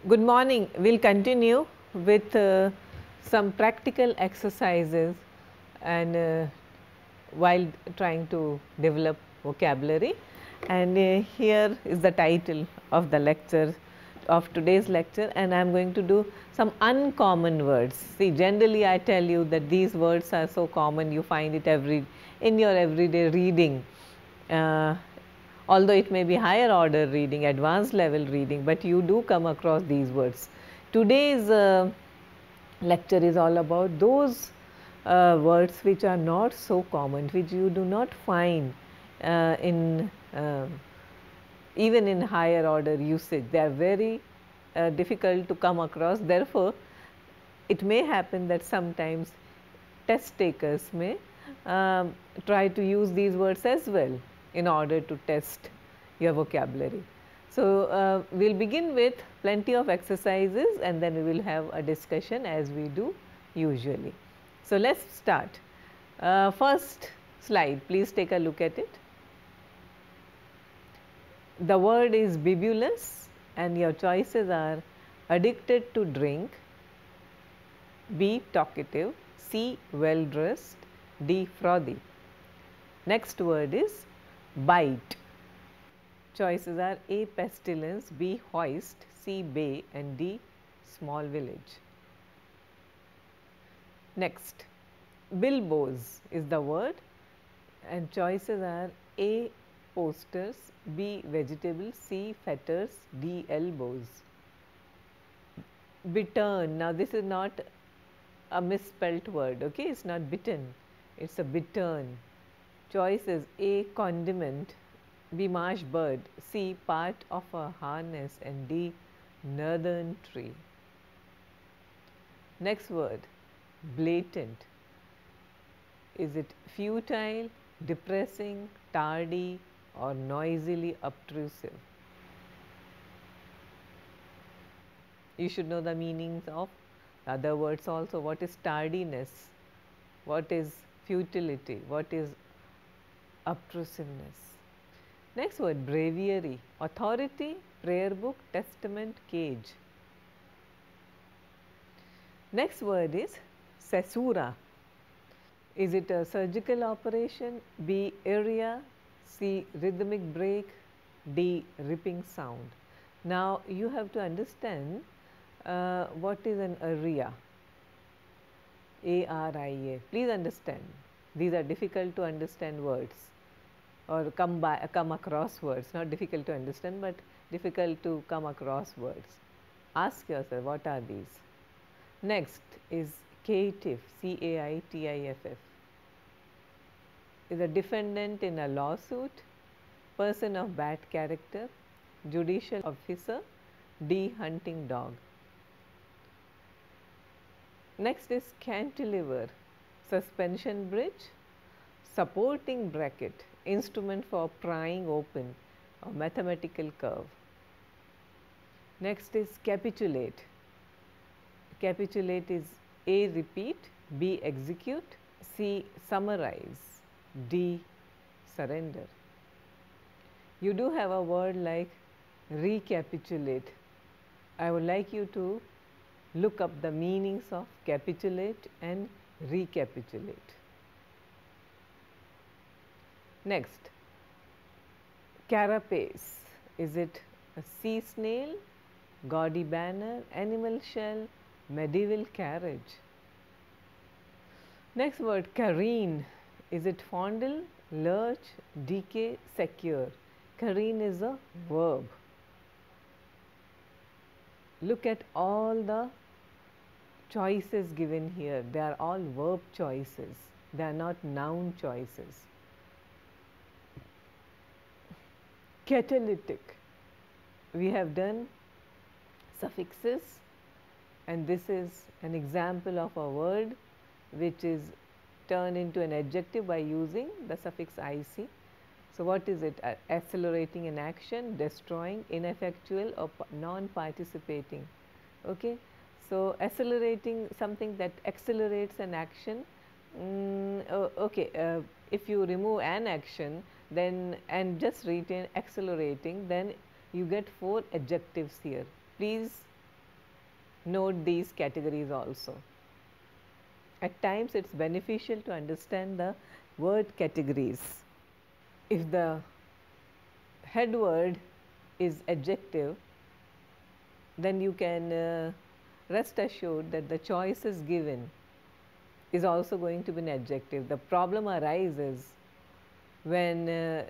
Good morning. We will continue with some practical exercises and while trying to develop vocabulary, and here is the title of the lecture of today's lecture, and I am going to do some uncommon words. See, generally I tell you that these words are so common, you find it in your everyday reading. Although it may be higher order reading, advanced level reading, but you do come across these words. Today's lecture is all about those words which are not so common, which you do not find in even in higher order usage. They are very difficult to come across. Therefore, it may happen that sometimes test takers may try to use these words as well in order to test your vocabulary. So, we will begin with plenty of exercises and then we will have a discussion as we do usually. So, let us start. First slide, please take a look at it. The word is bibulous and your choices are addicted to drink, B talkative, C well dressed, D frothy. Next word is bite. Choices are A pestilence, B hoist, C bay and D small village. Next, bilboes is the word and choices are A posters, B vegetables, C fetters, D elbows. Bittern, now this is not a misspelt word, okay, it is not bitten, it is a bittern. Choices A condiment, B marsh bird, C part of a harness and D northern tree. Next word, blatant. Is it futile, depressing, tardy or noisily obtrusive? You should know the meanings of other words also. What is tardiness? What is futility? What is obtrusiveness? Next word, breviary, authority, prayer book, testament, cage. Next word is caesura. Is it a surgical operation? B area, C rhythmic break, D ripping sound. Now, you have to understand what is an area, A-R-I-A. Please understand, these are difficult to understand words or come across words, not difficult to understand, but difficult to come across words. Ask yourself, what are these? Next is caitiff, C-A-I-T-I-F-F. Is a defendant in a lawsuit, person of bad character, judicial officer, D hunting dog. Next is cantilever, suspension bridge, supporting bracket, instrument for prying open a mathematical curve. Next is capitulate. Capitulate is A repeat, B execute, C summarize, D surrender. You do have a word like recapitulate. I would like you to look up the meanings of capitulate and recapitulate. Next, carapace. Is it a sea snail, gaudy banner, animal shell, medieval carriage? Next word, careen. Is it fondle, lurch, decay, secure? Careen is a verb. Look at all the choices given here, they are all verb choices, they are not noun choices. Catalytic, we have done suffixes and this is an example of a word which is turned into an adjective by using the suffix ic. So, what is it? Accelerating an action, destroying, ineffectual or non-participating. Okay. So, accelerating something that accelerates an action. Okay, if you remove an action then and just retain accelerating, then you get 4 adjectives here. Please note these categories also. At times it is beneficial to understand the word categories. If the head word is adjective, then you can rest assured that the choices given is also going to be an adjective. The problem arises when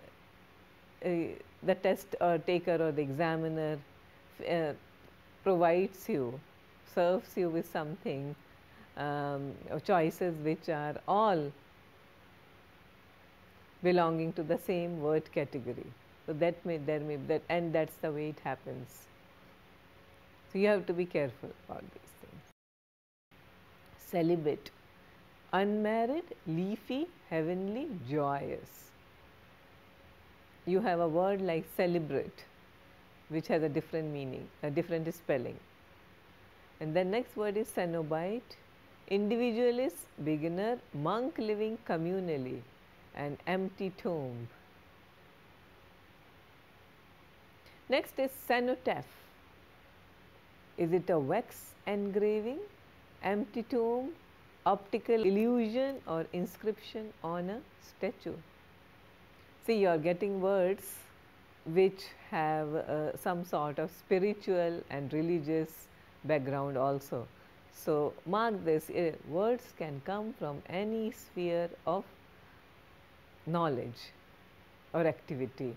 the test taker or the examiner provides you, serves you with something, choices which are all belonging to the same word category. So that may that, and that's the way it happens. So you have to be careful about these things. Celibate, unmarried, leafy, heavenly, joyous. You have a word like celebrate, which has a different meaning, a different spelling. And the next word is cenobite, individualist, beginner, monk living communally, an empty tomb. Next is cenotaph. Is it a wax engraving, empty tomb, optical illusion, or inscription on a statue? See, you are getting words which have some sort of spiritual and religious background also. So, mark this, words can come from any sphere of knowledge or activity.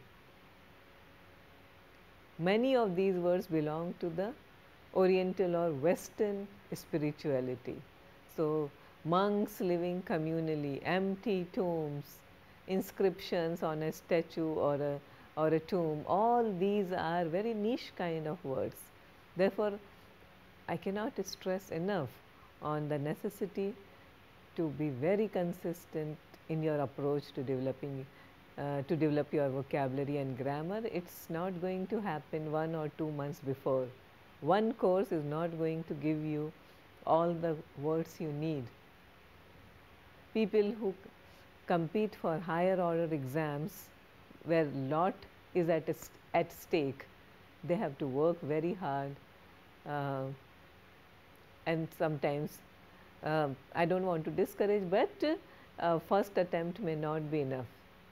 Many of these words belong to the Oriental or Western spirituality. So, monks living communally, empty tombs, inscriptions on a statue or a tomb, all these are very niche kind of words. Therefore, I cannot stress enough on the necessity to be very consistent in your approach to developing to develop your vocabulary and grammar. It's not going to happen 1 or 2 months before. One course is not going to give you all the words you need. People who compete for higher order exams where lot is at stake, they have to work very hard, and sometimes I don't want to discourage, but first attempt may not be enough.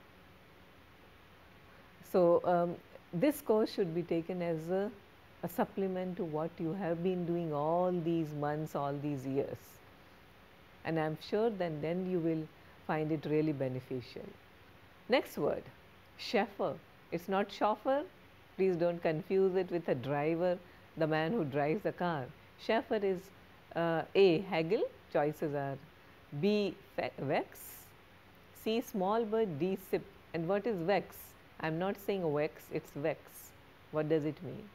So, this course should be taken as a supplement to what you have been doing all these months, all these years, and I am sure that then you will find it really beneficial. Next word, chauffeur. It is not chauffeur, please do not confuse it with a driver, the man who drives the car. Chauffeur is A. haggle, choices are B. vex, C. small bird, D. sip. And what is vex? I am not saying vex, it is vex. What does it mean?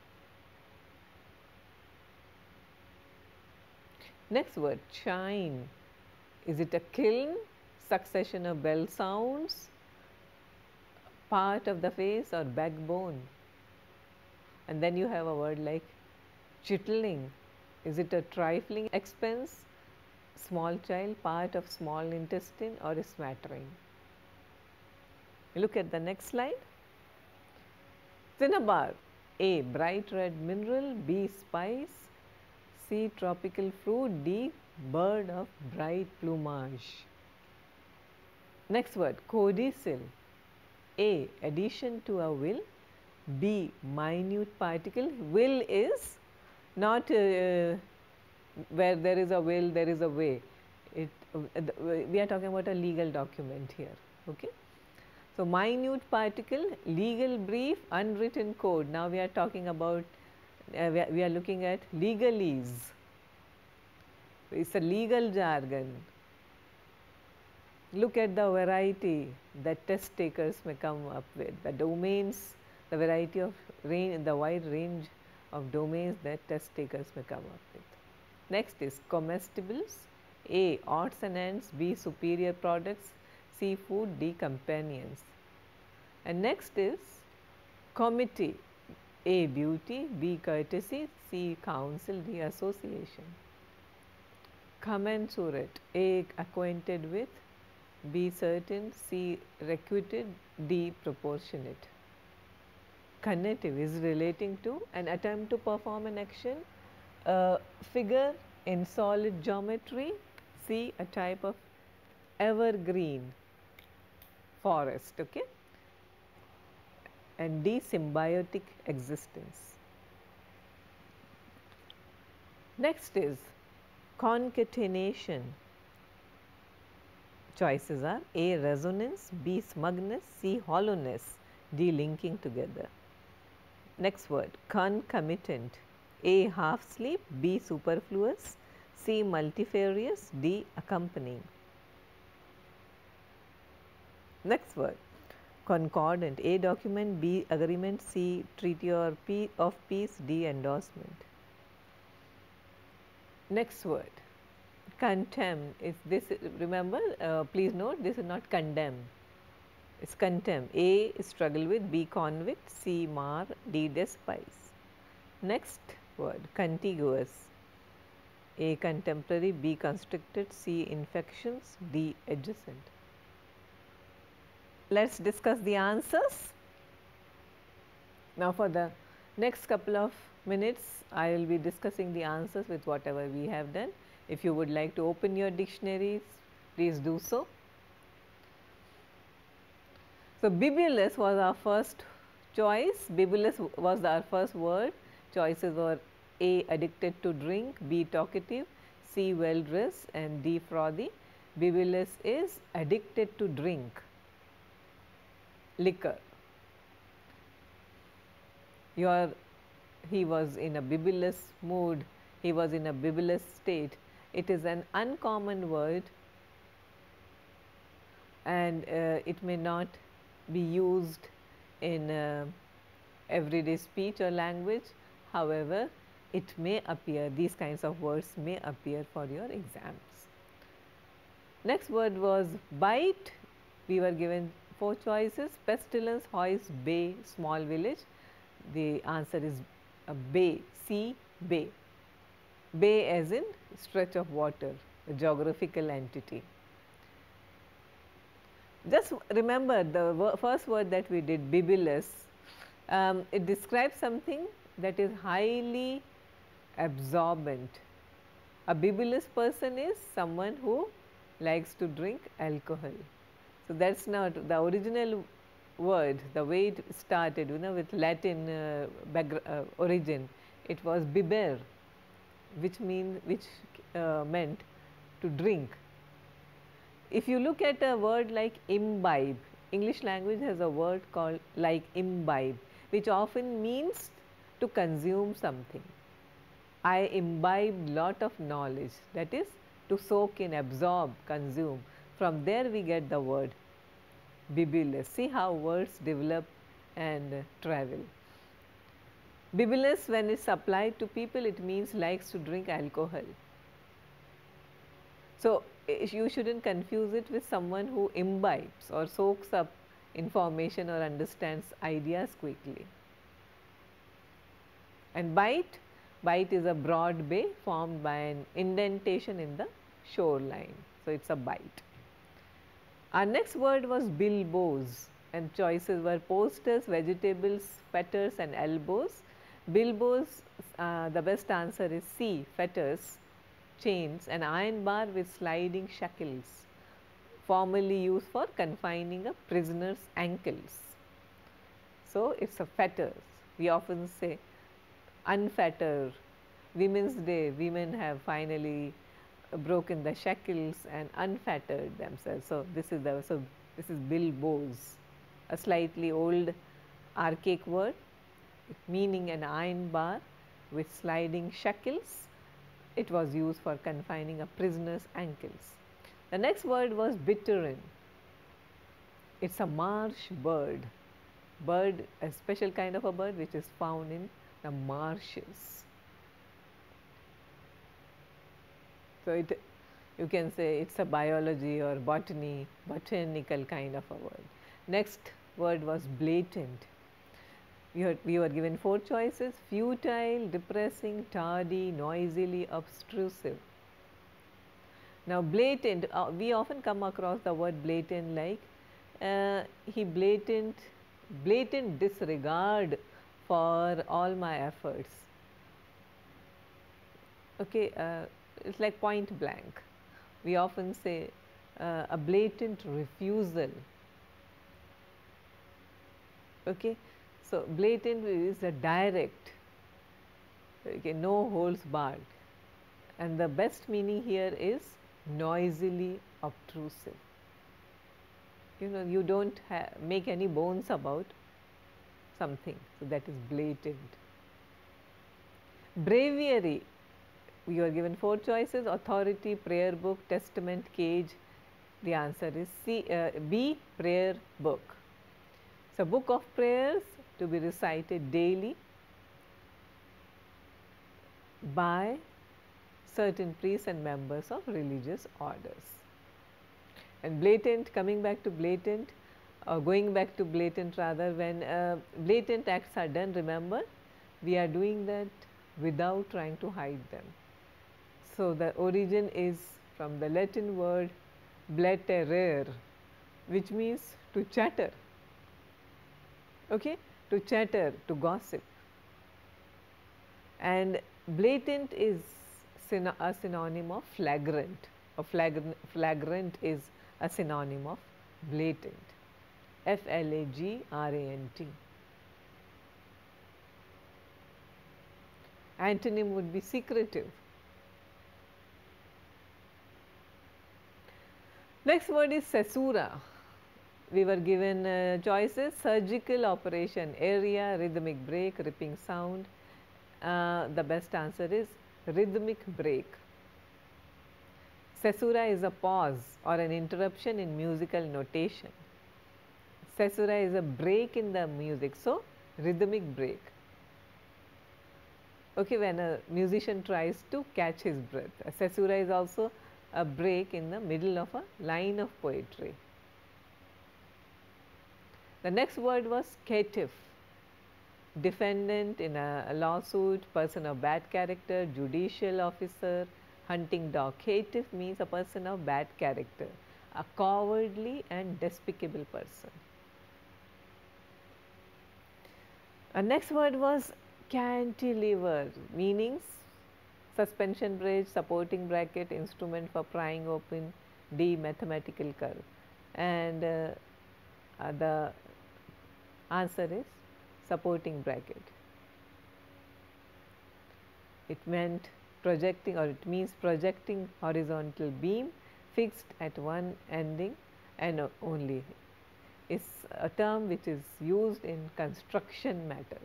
Next word, chine. Is it a kiln, succession of bell sounds, part of the face, or backbone? And then you have a word like chittling. Is it a trifling expense, small child, part of small intestine, or a smattering? Look at the next slide. Cinnabar. A. bright red mineral, B. spice, C. tropical fruit, D. bird of bright plumage. Next word, codicil. A. addition to a will, B. minute particle. Will is not where there is a will, there is a way. We are talking about a legal document here. Okay. So, minute particle, legal brief, unwritten code. Now, we are talking about, we are looking at legalese. It is a legal jargon. Look at the variety that test takers may come up with, the domains, the variety of the wide range of domains that test takers may come up with. Next is comestibles. A. odds and ends, B. superior products, C. food, D. companions. And next is committee. A. beauty, B. courtesy, C. council, D. association. Commensurate. A. acquainted with, B. certain, C. requited, D. proportionate. Conative is relating to an attempt to perform an action, A figure in solid geometry. C, a type of evergreen forest, okay. And D, symbiotic existence. Next is concatenation. Choices are A, resonance, B, smugness, C, hollowness, D, linking together. Next word, concomitant. A, half sleep, B, superfluous, C, multifarious, D, accompanying. Next word, concordant. A, document, B, agreement, C, treaty or of peace, D, endorsement. Next word, contempt. Is this, remember, please note, this is not condemn, it is contempt. A is struggle with, B, convict, C, mar, D, despise. Next word, contiguous. A, contemporary, B, constricted, C, infections, D, adjacent. Let us discuss the answers. Now, for the next couple of minutes, I will be discussing the answers with whatever we have done. If you would like to open your dictionaries, please do so. So, bibulous was our first choice. Bibulous was our first word. Choices were A, addicted to drink, B, talkative, C, well dressed, and D, frothy. Bibulous is addicted to drink, liquor. He was in a bibulous mood, he was in a bibulous state. It is an uncommon word and it may not be used in everyday speech or language. However, it may appear, these kinds of words may appear for your exams. Next word was bite. We were given 4 choices: pestilence, hoist, bay, small village. The answer is bay, C, bay. Bay as in stretch of water, a geographical entity. Just remember the first word that we did, bibulous, it describes something that is highly absorbent. A bibulous person is someone who likes to drink alcohol. So, that is not the original word, the way it started, with Latin origin. It was biber, which meant to drink. If you look at a word like imbibe, English language has a word called like imbibe, which often means to consume something. I imbibe lot of knowledge, that is to soak in, absorb, consume. From there we get the word bibulous. See how words develop and travel. Bibulous, when it is applied to people, it means likes to drink alcohol. So, you should not confuse it with someone who imbibes or soaks up information or understands ideas quickly. And bite is a broad bay formed by an indentation in the shoreline. So, it is a bite. Our next word was bilboes, and choices were posters, vegetables, fetters and elbows. Bilboes, the best answer is C, fetters, chains, an iron bar with sliding shackles, formerly used for confining a prisoner's ankles. So, it is a fetters. We often say unfetter, Women's Day, women have finally broken the shackles and unfettered themselves. So, this is bilboes, a slightly old archaic word meaning an iron bar with sliding shackles. It was used for confining a prisoner's ankles. The next word was bitterin. It is a marsh bird, a special kind of a bird which is found in the marshes. So, you can say it is a biology or botanical kind of a word. Next word was blatant. We were given 4 choices: futile, depressing, tardy, noisily obtrusive. Now, blatant, we often come across the word blatant like blatant disregard for all my efforts. Okay, it's like point blank. We often say a blatant refusal. Okay, so blatant is a direct, okay, no holds barred, and the best meaning here is noisily obtrusive. You know, you don't make any bones about something, so that is blatant. Breviary, you are given 4 choices: authority, prayer book, testament, cage. The answer is B, prayer book. So, book of prayers to be recited daily by certain priests and members of religious orders. And blatant, coming back to blatant, going back to blatant rather, when blatant acts are done, remember, we are doing that without trying to hide them. So, the origin is from the Latin word blaterare, which means to chatter, okay, to chatter, to gossip. And blatant is a synonym of flagrant. Flagrant is a synonym of blatant. F-L-A-G-R-A-N-T. Antonym would be secretive. Next word is caesura. We were given choices: surgical operation area, rhythmic break, ripping sound. The best answer is rhythmic break. Caesura is a pause or an interruption in musical notation. Caesura is a break in the music, so rhythmic break. Okay, when a musician tries to catch his breath. A caesura is also a break in the middle of a line of poetry. The next word was caitiff. Defendant in a lawsuit, person of bad character, judicial officer, hunting dog. Caitiff means a person of bad character, a cowardly and despicable person. Our next word was cantilever, meaning suspension bridge, supporting bracket, instrument for prying open. D, mathematical curve. And the answer is supporting bracket. It meant projecting, or it means projecting horizontal beam fixed at one ending and only. Is a term which is used in construction matters.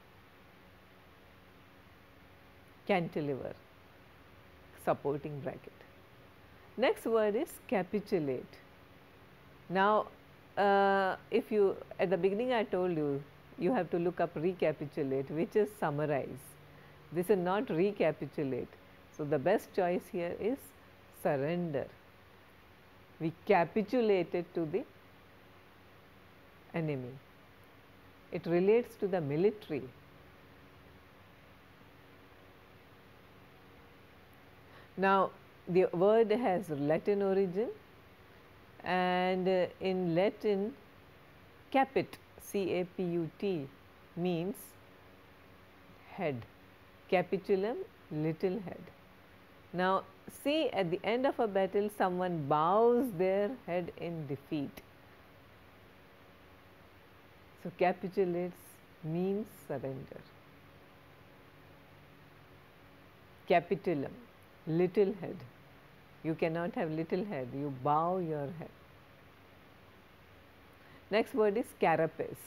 Cantilever, supporting bracket. Next word is capitulate. Now, if you, at the beginning I told you, you have to look up recapitulate, which is summarize. This is not recapitulate. So, the best choice here is surrender. We capitulated to the enemy. It relates to the military. Now, the word has Latin origin, and in Latin, caput, C-A-P-U-T, means head, capitulum, little head. Now, see, at the end of a battle, someone bows their head in defeat. So, capitulates means surrender. Capitulum, little head. You cannot have little head, you bow your head. Next word is carapace.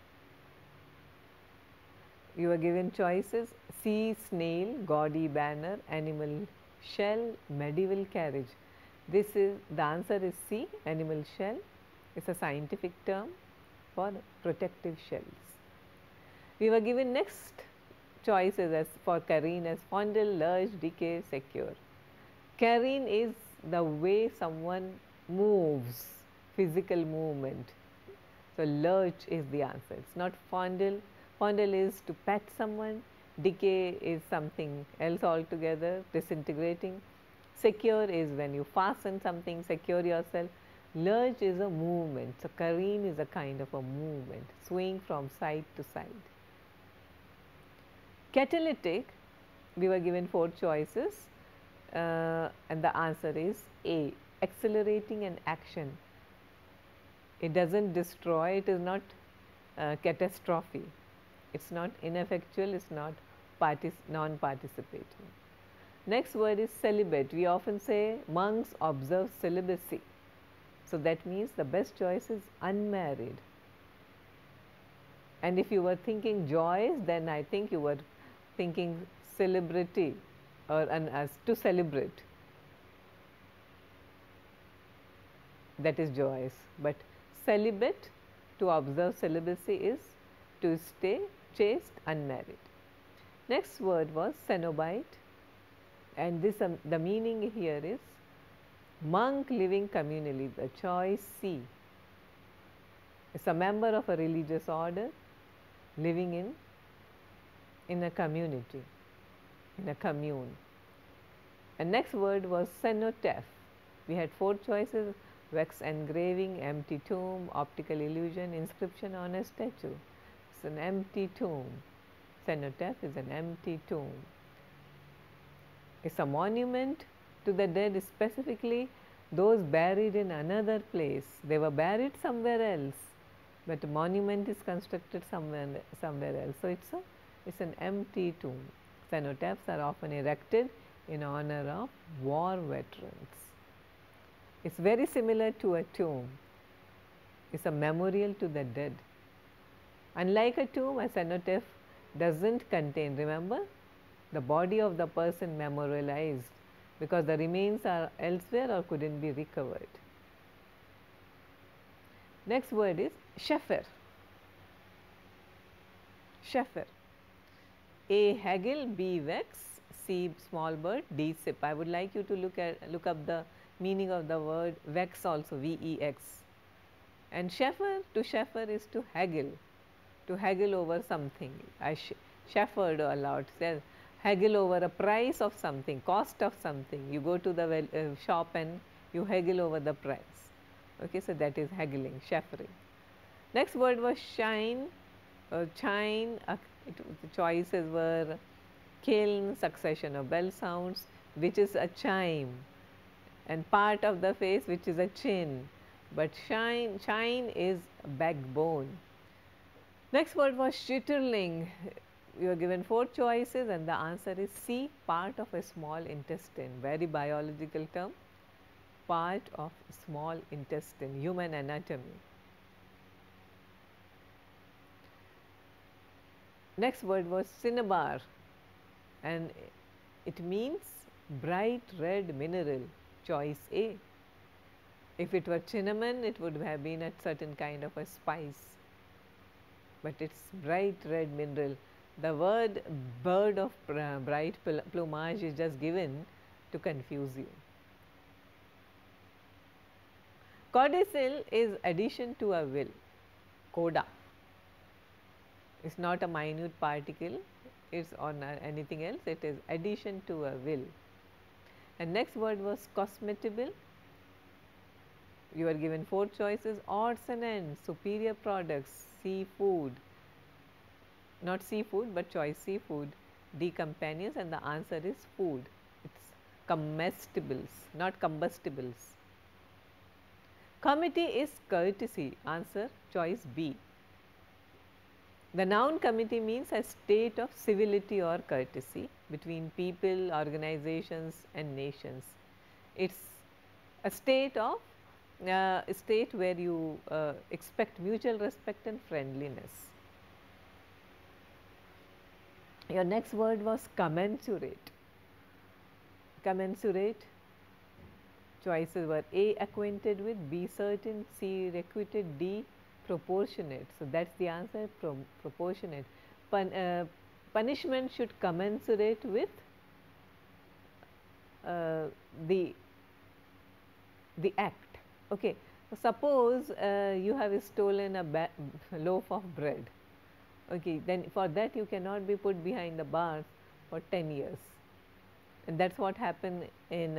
You are given choices: sea snail, gaudy banner, animal shell, medieval carriage. This is, the answer is C, animal shell. It's a scientific term for protective shells. We were given next choices as for careen as fondle, lurch, decay, secure. Careen is the way someone moves, physical movement. So, lurch is the answer. It's not fondle. Fondle is to pat someone. Decay is something else altogether, disintegrating. Secure is when you fasten something, secure yourself. Lurch is a movement. So, careen is a kind of a movement, swing from side to side. Catalytic we were given 4 choices and the answer is A, accelerating an action. It does not destroy, it is not catastrophe, it is not ineffectual, it is not non-participating. Next word is celibate. We often say monks observe celibacy. So, that means the best choice is unmarried. And if you were thinking joys, then I think you were thinking celebrity or as to celebrate, that is joys. But celibate, to observe celibacy, is to stay chaste, unmarried. Next word was cenobite, and this the meaning here is monk living communally. The choice C is a member of a religious order living in a community, in a commune. And next word was cenotaph. We had 4 choices: wax engraving, empty tomb, optical illusion, inscription on a statue. It's an empty tomb. Cenotaph is an empty tomb. It's a monument to the dead, specifically those buried in another place. They were buried somewhere else, but a monument is constructed somewhere else. So, it's an empty tomb. Cenotaphs are often erected in honor of war veterans. It's very similar to a tomb. It's a memorial to the dead. Unlike a tomb, a cenotaph doesn't contain, remember, the body of the person memorialized, because the remains are elsewhere or couldn't be recovered. Next word is shepherd. Shepherd. A, haggle, B, vex, C, small bird, D, sip. I would like you to look up the meaning of the word vex also, V-E-X. And shepherd, to shepherd is to haggle over something. I shepherd aloud, says haggle over a price of something, cost of something. You go to the shop and you haggle over the price. Okay, so that is haggling, shepherding. Next word was shine, chine. The choices were kiln, succession of bell sounds, which is a chime, and part of the face, which is a chin, but chine is backbone. Next word was chitterling. You are given 4 choices and the answer is C, part of a small intestine, very biological term, part of small intestine, human anatomy. Next word was cinnabar, and it means bright red mineral, choice A. If it were cinnamon, it would have been a certain kind of a spice, but it's bright red mineral. The word bird of bright plumage is just given to confuse you. Codicil is addition to a will, coda. It's not a minute particle, it's on anything else, it is addition to a will. And next word was cosmetible. You are given 4 choices: odds and ends, superior products, seafood, not seafood but choice seafood, D, companions, and the answer is food. It's comestibles, not combustibles. Committee is courtesy, answer choice B. The noun committee means a state of civility or courtesy between people, organizations and nations. It's a state where you expect mutual respect and friendliness. Your next word was commensurate. Commensurate, choices were A, acquainted with, B, certain, C, requisite, D, proportionate. So, that is the answer, proportionate. Punishment should commensurate with the act. Okay. So, suppose you have stolen a loaf of bread. Okay, then for that you cannot be put behind the bars for 10 years, and that is what happened in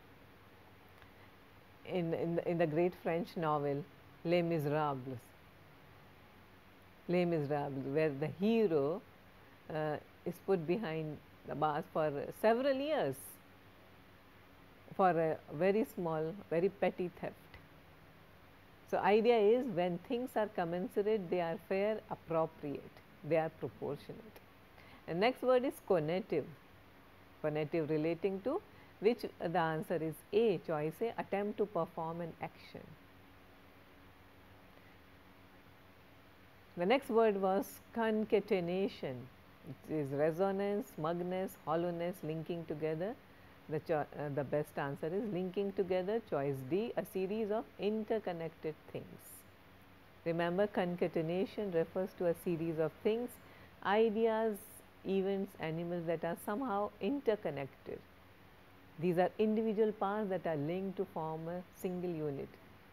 the great French novel Les Miserables. Les Miserables, where the hero is put behind the bars for several years for a very small, very petty theft. So, idea is when things are commensurate, they are fair, appropriate, they are proportionate. And next word is conative, conative relating to which the answer is A, choice A, attempt to perform an action. The next word was concatenation, it is resonance, smugness, hollowness, linking together. The best answer is linking together, choice D, a series of interconnected things. Remember, concatenation refers to a series of things, ideas, events, animals that are somehow interconnected. These are individual parts that are linked to form a single unit,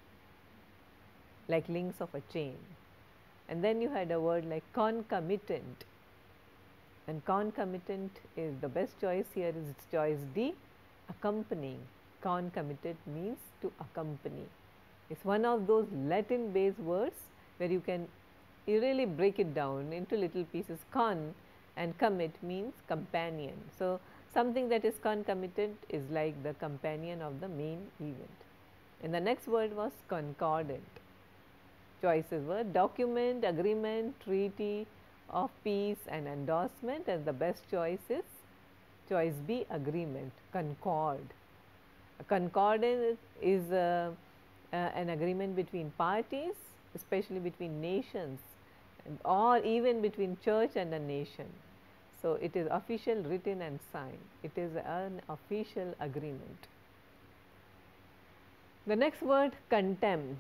like links of a chain. And then you had a word like concomitant, and concomitant is the best choice here is choice D, accompanying. Concomitant means to accompany. It is one of those Latin based words where you really break it down into little pieces. Con and commit means companion. So, something that is concomitant is like the companion of the main event. And the next word was concordant. Choices were document, agreement, treaty of peace and endorsement, and the best choice is choice B, agreement, concord. A concordance is an agreement between parties, especially between nations or even between church and a nation. So, it is official, written and signed. It is an official agreement. The next word, contempt.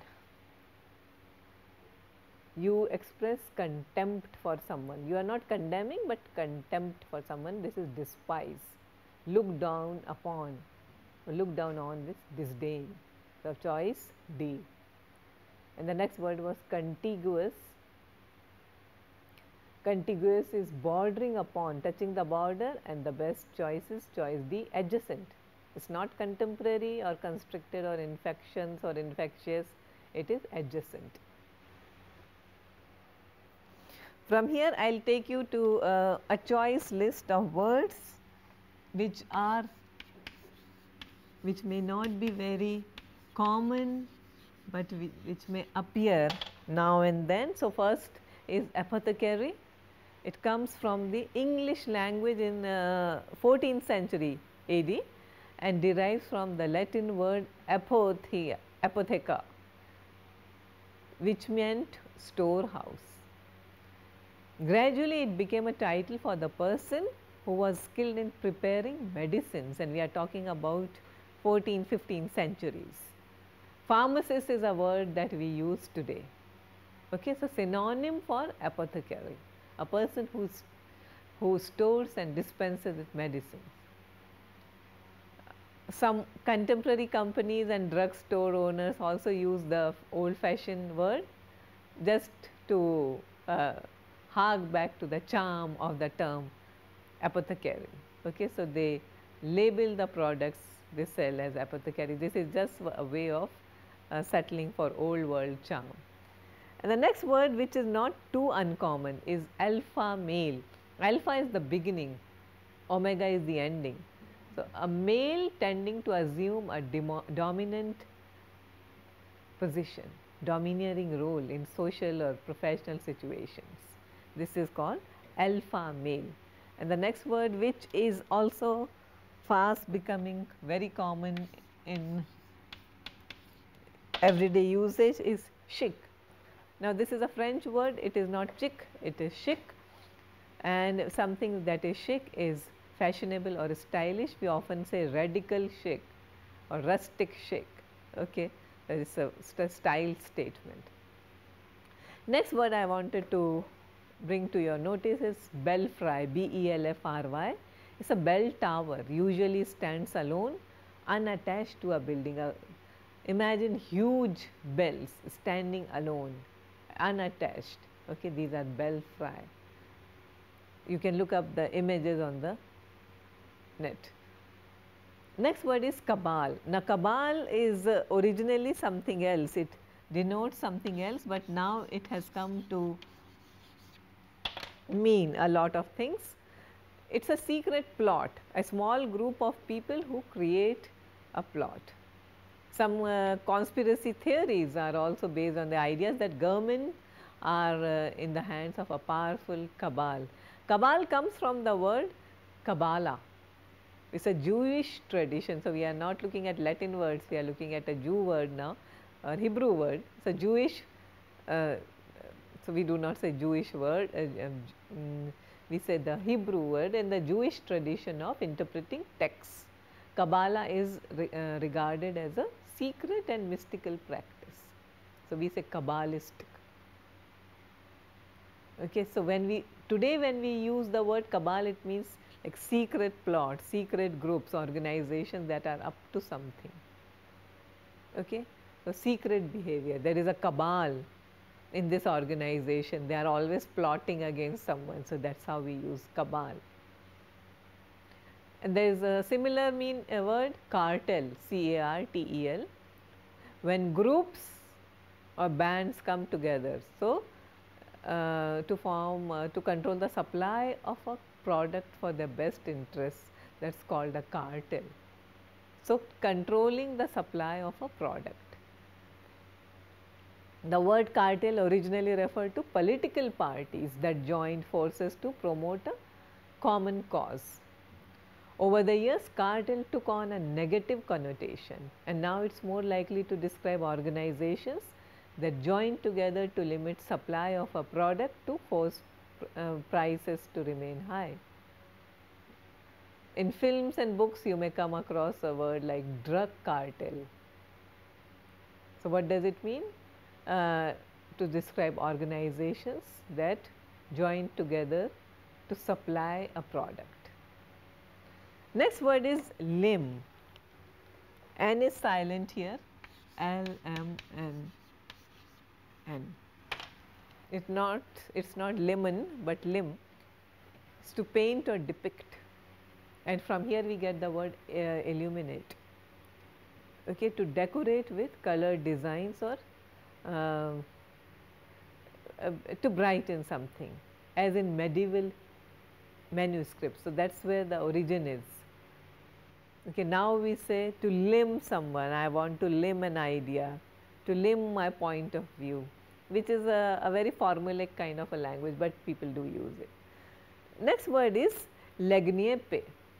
You express contempt for someone. You are not condemning, but contempt for someone. This is despise, look down upon, look down on with disdain. So, choice D. And the next word was contiguous. Contiguous is bordering upon, touching the border, and the best choice is choice D, adjacent. It is not contemporary or constricted or infections or infectious, it is adjacent. From here, I will take you to a choice list of words which may not be very common, but which may appear now and then. So, first is apothecary. It comes from the English language in 14th century AD and derives from the Latin word apotheca, which meant storehouse. Gradually, it became a title for the person who was skilled in preparing medicines, and we are talking about 14th, 15th centuries. Pharmacist is a word that we use today. Okay, so synonym for apothecary, a person who stores and dispenses with medicines. Some contemporary companies and drugstore owners also use the old fashioned word just to hark back to the charm of the term apothecary. Okay, so they label the products they sell as apothecary. This is just a way of settling for old world charm. And the next word, which is not too uncommon, is alpha male. Alpha is the beginning, omega is the ending. So, a male tending to assume a dominant position, domineering role in social or professional situations. This is called alpha male. And the next word, which is also fast becoming very common in everyday usage, is chic. Now, this is a French word, it is not chic, it is chic, and something that is chic is fashionable or stylish. We often say radical chic or rustic chic. Okay, that is a style statement. Next word I wanted to bring to your notice is belfry, B-E-L-F-R-Y. It is a bell tower, usually stands alone, unattached to a building. Imagine huge bells standing alone, unattached. Okay, these are belfry. You can look up the images on the net. Next word is cabal. Now, cabal is originally something else, it denotes something else, but now it has come to mean a lot of things. It is a secret plot, a small group of people who create a plot. Some conspiracy theories are also based on the ideas that government are in the hands of a powerful cabal. Cabal comes from the word Kabbalah. It is a Jewish tradition. So, we are not looking at Latin words, we are looking at a Jew word now, or Hebrew word. So, Jewish, so we do not say Jewish word, we say the Hebrew word and the Jewish tradition of interpreting texts. Kabbalah is regarded as a secret and mystical practice. So, we say Kabbalistic. Okay, so, today when we use the word Cabal, it means like secret plots, secret groups, organizations that are up to something. Okay, so secret behavior, there is a cabal in this organization, they are always plotting against someone. So, that is how we use cabal. And there is a similar word cartel, C-A-R-T-E-L, when groups or bands come together. So, to control the supply of a product for their best interests, that is called a cartel. So, controlling the supply of a product. The word cartel originally referred to political parties that joined forces to promote a common cause. Over the years, cartel took on a negative connotation, and now it is more likely to describe organizations that join together to limit supply of a product to force prices to remain high. In films and books, you may come across a word like drug cartel. So, what does it mean? To describe organizations that join together to supply a product. Next word is limb. N is silent here, L-M-N. It's not lemon, but limb. It's to paint or depict, and from here we get the word illuminate. Okay, to decorate with colored designs or to brighten something, as in medieval manuscripts. So, that is where the origin is. Okay, now we say to limn someone, I want to limn an idea, to limn my point of view, which is a very formulaic kind of a language, but people do use it. Next word is legniepe.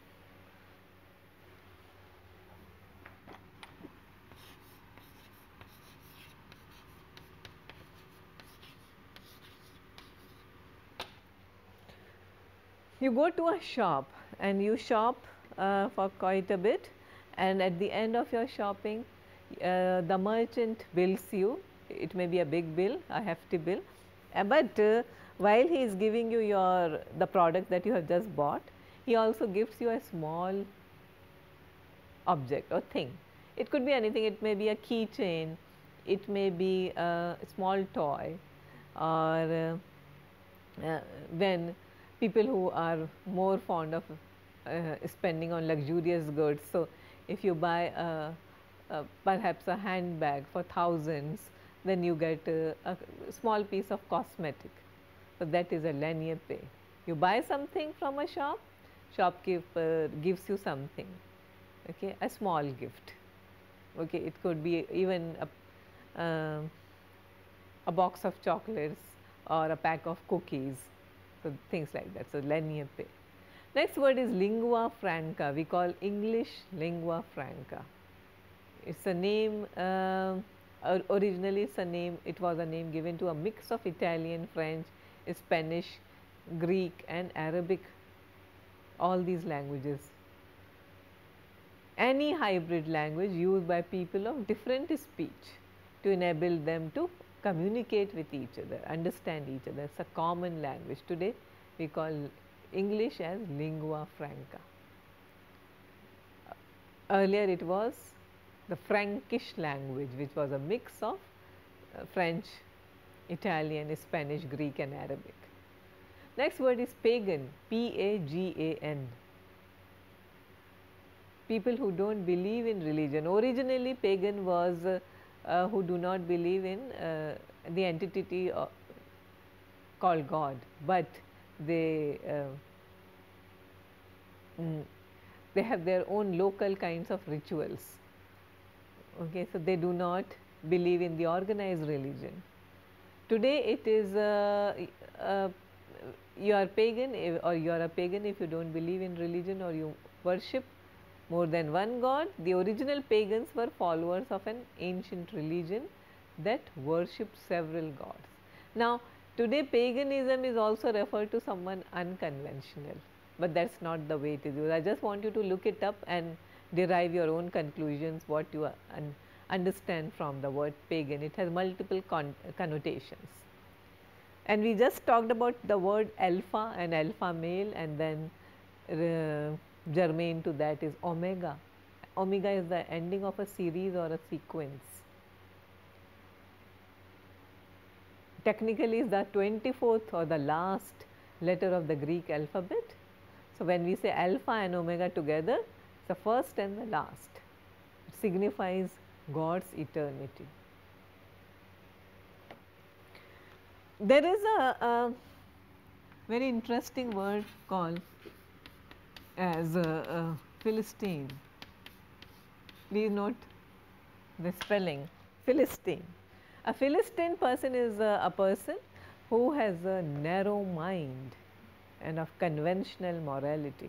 You go to a shop and you shop for quite a bit, and at the end of your shopping, the merchant bills you. It may be a big bill, a hefty bill, but while he is giving you the product that you have just bought, he also gives you a small object or thing. It could be anything, it may be a keychain, it may be a small toy, or when people who are more fond of spending on luxurious goods. So, if you buy perhaps a handbag for thousands, then you get a small piece of cosmetic. So, that is a legniepe. You buy something from a shop, shopkeeper gives you something, okay, a small gift. Okay, it could be even a box of chocolates or a pack of cookies. So, things like that. So, legniepe. Next word is lingua franca. We call English lingua franca. It is a name, originally it is a name, it was a name given to a mix of Italian, French, Spanish, Greek and Arabic, all these languages. Any hybrid language used by people of different speech to enable them to communicate with each other, understand each other. It is a common language. Today we call English as lingua franca. Earlier it was the Frankish language, which was a mix of French, Italian, Spanish, Greek and Arabic. Next word is pagan, P-A-G-A-N. People who do not believe in religion. Originally pagan was who do not believe in the entity called God, but they mm, they have their own local kinds of rituals. Okay, so they do not believe in the organized religion. Today it is you are pagan or you are a pagan if you do not believe in religion or you worship more than one god. The original pagans were followers of an ancient religion that worshipped several gods. Now, today paganism is also referred to someone unconventional, but that is not the way it is used. I just want you to look it up and derive your own conclusions, what you understand from the word pagan. It has multiple connotations. And we just talked about the word alpha and alpha male, and then germane to that is omega. Omega is the ending of a series or a sequence. Technically is the 24th or the last letter of the Greek alphabet. So, when we say alpha and omega together, it's the first and the last. It signifies God's eternity. There is a very interesting word called as Philistine. Please note the spelling, Philistine. A Philistine person is a person who has a narrow mind and of conventional morality.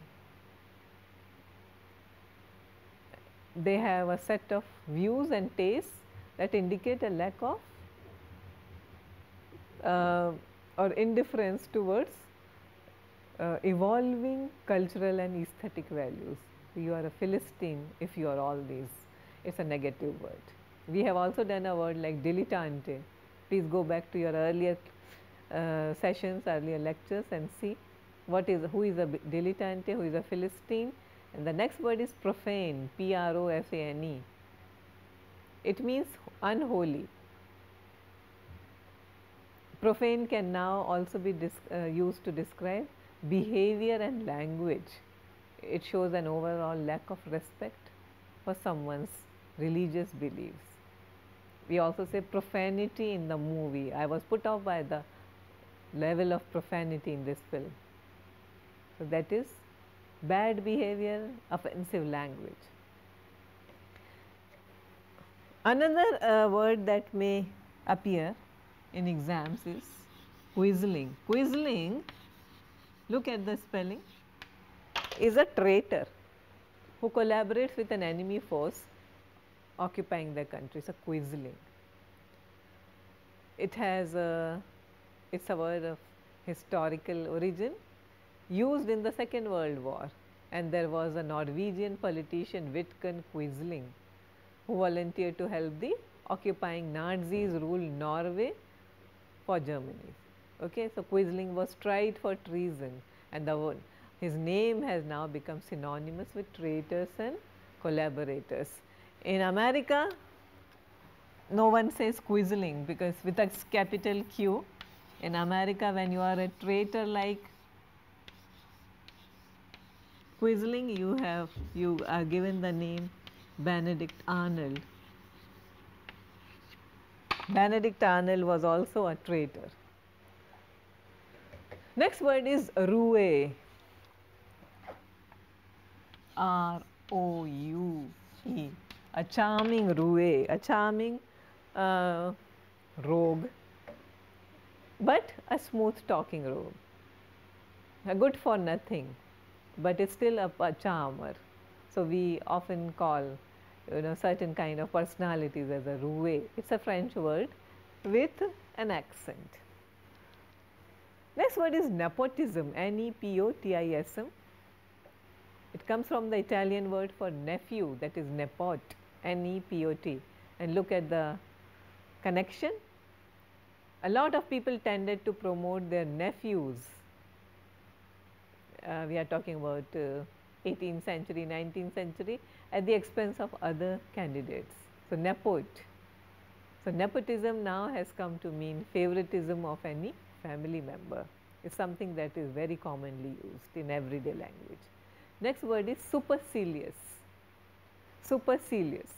They have a set of views and tastes that indicate a lack of or indifference towards evolving cultural and aesthetic values. You are a Philistine if you are all these. It is a negative word. We have also done a word like dilettante. Please go back to your earlier sessions, earlier lectures and see who is a dilettante, who is a Philistine. And the next word is profane, P-R-O-F-A-N-E. It means unholy. Profane can now also be used to describe behavior and language. It shows an overall lack of respect for someone's religious beliefs. We also say profanity in the movie. I was put off by the level of profanity in this film. So, that is bad behavior, offensive language. Another word that may appear in exams is quisling. Quisling, look at the spelling, is a traitor who collaborates with an enemy force occupying the country. So, quisling. It has it's a word of historical origin used in the Second World War, and there was a Norwegian politician, Vidkun Quisling, who volunteered to help the occupying Nazis rule Norway for Germany. Okay, so Quisling was tried for treason, and his name has now become synonymous with traitors and collaborators. In America, no one says Quisling because with a capital Q. In America, when you are a traitor like Quisling, you are given the name Benedict Arnold. Benedict Arnold was also a traitor. Next word is roue. R-O-U-E. A charming roue, a charming rogue, but a smooth talking rogue. A good for nothing, but it's still a charmer. So, we often call certain kind of personalities as a roue. It's a French word with an accent. Next word is nepotism, N-E-P-O-T-I-S-M. It comes from the Italian word for nephew, that is nepot, N-E-P-O-T. And look at the connection. A lot of people tended to promote their nephews. We are talking about 18th century, 19th century at the expense of other candidates. So, nepot. So, nepotism now has come to mean favoritism of any family member. It's something that is very commonly used in everyday language. Next word is supercilious. Supercilious.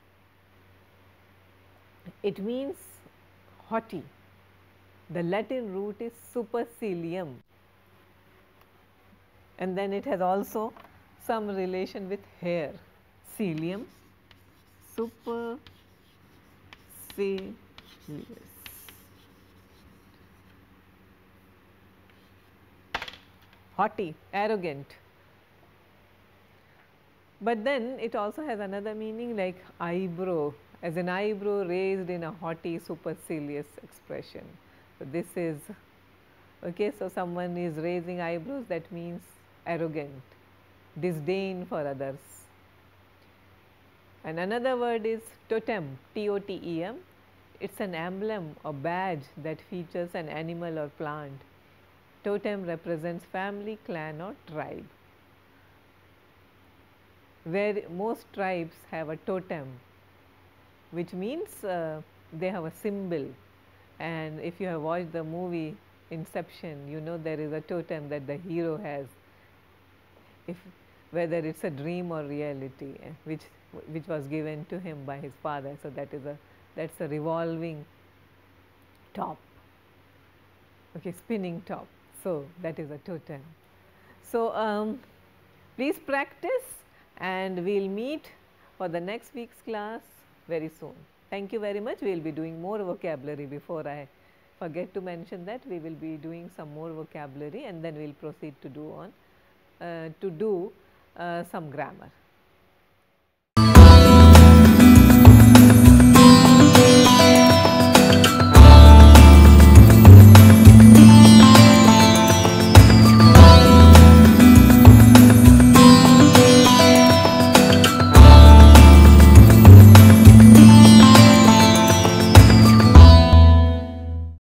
It means haughty. The Latin root is supercilium, and then it has also some relation with hair. Cilium, supercilious. Haughty, arrogant. But then it also has another meaning like eyebrow, as an eyebrow raised in a haughty, supercilious expression. So, this is okay. So, someone is raising eyebrows, that means arrogant, disdain for others. And another word is totem, T-O-T-E-M. It is an emblem or badge that features an animal or plant. Totem represents family, clan or tribe. Where most tribes have a totem, which means they have a symbol. And if you have watched the movie Inception, you know there is a totem that the hero has, if whether it's a dream or reality, which was given to him by his father. So that's a revolving top, okay, spinning top. So that is a totem. So please practice, and we'll meet for the next week's class very soon. Thank you very much. We'll be doing more vocabulary. Before I forget to mention that, we will be doing some more vocabulary, and then we'll proceed to do some grammar.